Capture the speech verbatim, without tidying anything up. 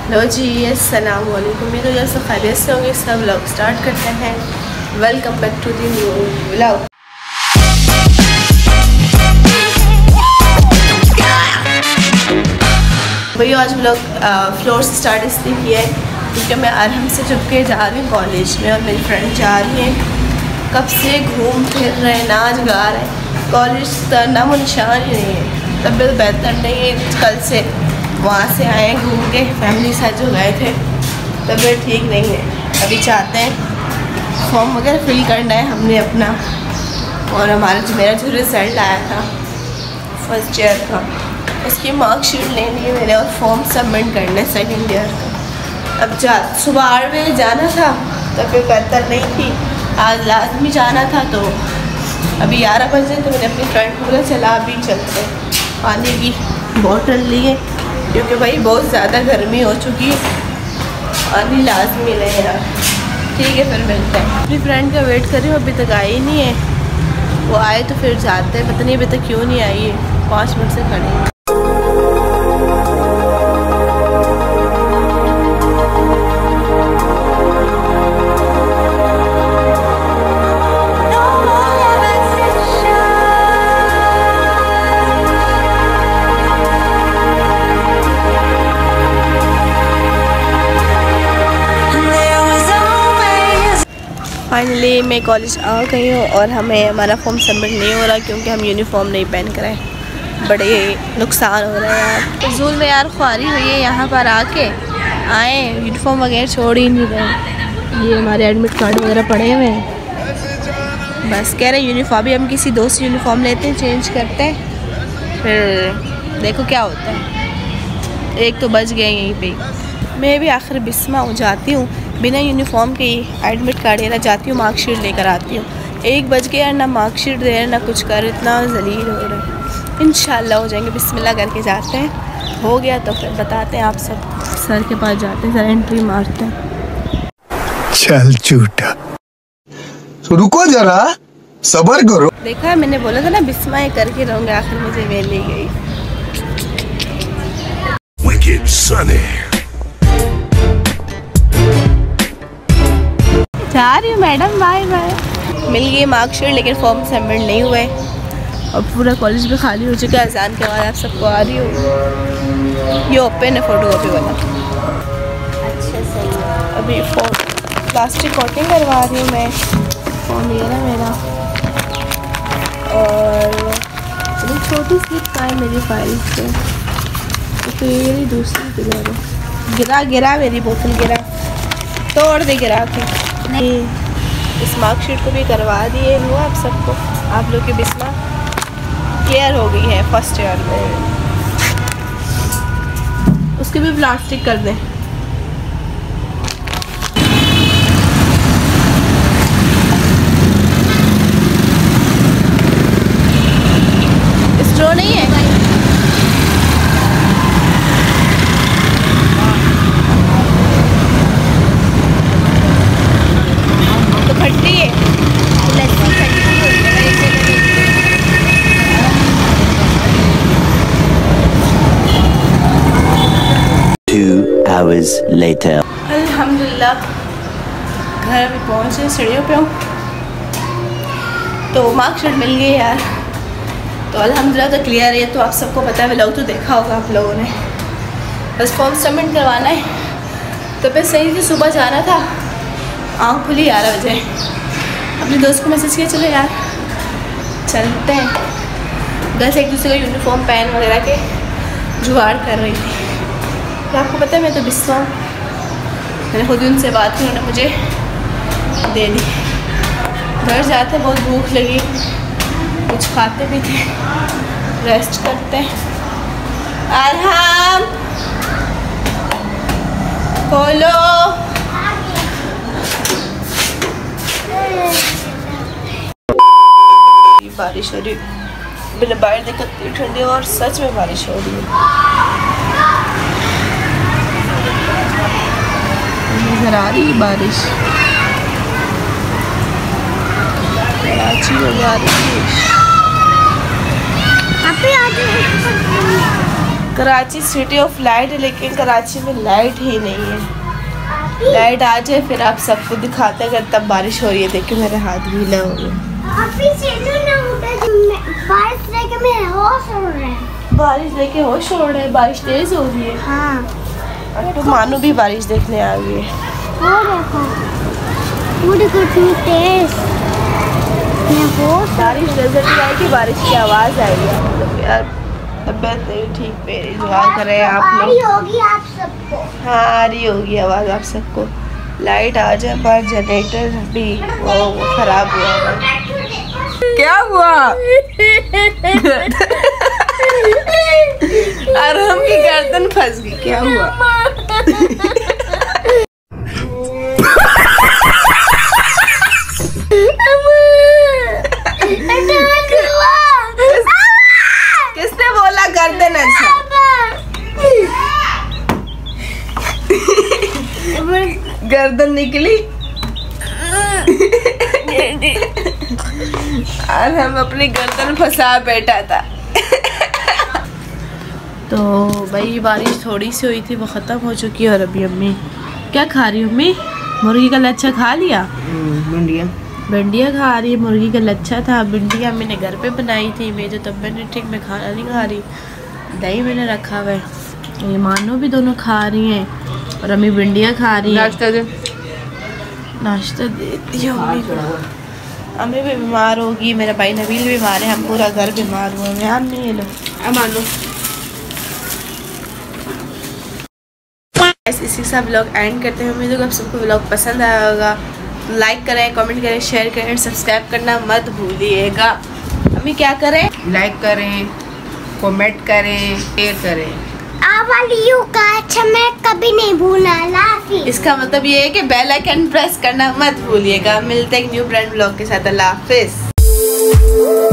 लो जी, अस्सलाम वालेकुम। उम्मीद है सब खैरियत से होंगे। सब लोग स्टार्ट करते हैं। Welcome back to the new vlog. भैया आज व्लॉग फ्लोर से स्टार्ट इसलिए किया है क्योंकि मैं अरहम से चुप के जा रही हूँ कॉलेज में और मेरी फ्रेंड जा रही है। कब से घूम फिर रहे हैं, नाच गा रहे हैं, कॉलेज का नामो निशान ही नहीं है। तबीयत बेहतर नहीं है, कल से वहाँ से आए घूम के, फैमिली साथ जो गए थे। तबीयत ठीक नहीं है। अभी चाहते हैं फॉर्म वगैरह फिल करना है हमने अपना, और हमारा जो मेरा जो रिज़ल्ट आया था फर्स्ट ईयर का, उसकी मार्कशीट लेनी है मैंने और फॉर्म सबमिट करना है सेकेंड ईयर का। अब जा सुबह आठ बजे जाना था, तबीयत बेहतर नहीं थी, आज लाजमी जाना था। तो अभी ग्यारह बजे तो मैंने अपनी फ्रेंड को बोला चला अभी चलते, पानी की बॉटल लिए क्योंकि भाई बहुत ज़्यादा गर्मी हो चुकी है, पानी लाजमी नहीं यार। ठीक है फिर मिलते हैं। अपनी फ्रेंड का वेट कर रही हूँ, अभी तक आई नहीं है। वो आए तो फिर जाते हैं, पता नहीं अभी तक क्यों नहीं आई है। पाँच मिनट से खड़े हैं। फाइनली मैं कॉलेज आ गई हूँ और हमें हमारा फॉर्म सबमिट नहीं हो रहा क्योंकि हम यूनिफॉर्म नहीं पहन कर आए। बड़े नुकसान हो रहा है यार। फजूल में यार ख्वारी हुई है, यहाँ पर आके आए यूनिफॉर्म वगैरह छोड़ ही नहीं रहे। ये हमारे एडमिट कार्ड वगैरह पड़े हुए हैं। बस कह रहे यूनिफॉर्म भी हम किसी दोस्त यूनिफॉर्म लेते हैं, चेंज करते हैं, फिर देखो क्या होता है। एक तो बच गए यहीं पर। मैं भी आखिर बिस्मा हो जाती हूँ, बिना यूनिफॉर्म के एडमिट कार्ड लेना जाती हूँ, मार्कशीट लेकर आती हूँ। एक बज गया, ना मार्कशीट दे रहे ना कुछ कर, इतना जलील हो रहा है। इंशाल्लाह हो जाएंगे, बिस्मिल्लाह करके जाते हैं। हो गया तो फिर बताते हैं आप सब। सर के पास जाते हैं, सर एंट्री मारते हैं। चल झूठा, तो रुको जरा, सब्र करो। देखा मैंने बोला था ना बिस्मा ये करके रहूँगा, आखिर मुझे मिल ही गई। Wicked Sunny। जा रही हूँ मैडम, बाय बाय। मिल गई मार्कशीट, लेकिन फॉर्म सबमिट नहीं हुए और पूरा कॉलेज भी खाली हो चुका है। अजान के बाद आप सबको आ रही हूँ। ये ओपन है फोटो कॉपी वाला। अच्छा सही है। अभी फोटो प्लास्टिक कोटिंग करवा रही हूँ मैं। फॉर्म ये ना मेरा, और छोटी स्लिप का है मेरी फाइल से, तो ये दूसरी गिरा गिरा गिरा मेरी बोतल गिरा, तोड़ दे गिरा के। नहीं, इस मार्कशीट को भी करवा दिए हुआ आप सबको। आप लोग की बिस्मा क्लियर हो गई है फर्स्ट ईयर में। उसके भी प्लास्टिक कर दें। स्ट्रॉ नहीं है hours later। अल्हम्दुलिल्लाह घर अभी पहुँचे, सीढ़ियों पे हूँ। तो मार्कशीट मिल गई यार, तो अल्हम्दुलिल्लाह तो क्लियर है। तो आप सबको पता है, व्लॉग तो देखा होगा आप लोगों ने। बस फॉर्म सबमिट करवाना है। तो फिर सही थी, सुबह जाना था, आँख खुली ग्यारह बजे। अपने दोस्त को मैसेज किया चलो यार चलते हैं। घर से एक दूसरे का यूनिफॉर्म पहन वगैरह के जुगाड़ कर रही थी। तो आपको पता है मैं तो बिस्वा हूँ, मैंने खुद ही उनसे बात की, उन्होंने मुझे दे दी। घर जाते बहुत भूख लगी, कुछ खाते भी थे, रेस्ट करते हैं। अरहम खोलो। बारिश हो रही, बिना बाहर दिक्कत ठंडी, और सच में बारिश हो रही है। नजर आ रही बारिश, कराची में बारिश। कराची सिटी ऑफ लाइट है, लेकिन कराची में लाइट ही नहीं है। लाइट आ जाए फिर आप सबको दिखाते हैं। अगर तब बारिश हो रही है, देखिए मेरे हाथ गीला हो गया। बारिश लेके मेरे होश उड़ रहे हैं। बारिश लेके होश उड़ रहे हैं। बारिश तेज हो रही है। हाँ। और तो मानो भी बारिश देखने आ गई है। वो देखो, वो देखो कितनी तेज। मैं होश बारिश नजर नहीं आएगी, बारिश की आवाज़ आएगी। मतलब यार तबीयत नहीं ठीक, मेरी दुआ करें आप आ रही लोग। होगी आप सबको। हाँ आ रही होगी आवाज़ आप सबको। लाइट आ जाए, पर जनरेटर भी वो, वो खराब हुआ है। क्या हुआ? अरहम की गर्दन फंस गई। क्या हुआ? किसने बोला गर्दन? अच्छा गर्दन निकली और हम अपनी गर्दन फंसा बैठा था। तो भाई बारिश थोड़ी सी हुई थी, वो ख़त्म हो चुकी है। और अभी अम्मी क्या खा रही? अम्मी मुर्गी का लच्छा खा लिया? भिंडिया भिंडिया खा रही है। मुर्गी का लच्छा था, भिंडिया मैंने घर पे बनाई थी। मेरी तो तबीयत नहीं ठीक, मैं खाना नहीं खा रही। दही मैंने रखा हुआ है। ये मानो भी दोनों खा रही हैं और अम्मी भिंडिया खा रही है। नाश्ता दे नाश्ता देती हूँ अम्मी को। अम्मी भी बीमार होगी, मेरा भाई नबील बीमार है, हम पूरा घर बीमार हुए हैं। हम नहीं लो मान लो। इसी सब व्लॉग एंड करते हैं। उम्मीद है आप सबको व्लॉग पसंद आया होगा। लाइक करें, कमेंट करें, शेयर करें, सब्सक्राइब करना मत भूलिएगा। अम्मी क्या करें? लाइक करें, कमेंट करें, शेयर करें। आवालियों का अच्छा मैं कभी नहीं भूलना। लाफी इसका मतलब ये है कि बेल आइकन प्रेस करना मत भूलिएगा। मिलते हैं एक न्यू ब्रांड व्लॉग के साथ। अल्लाह हाफिज़।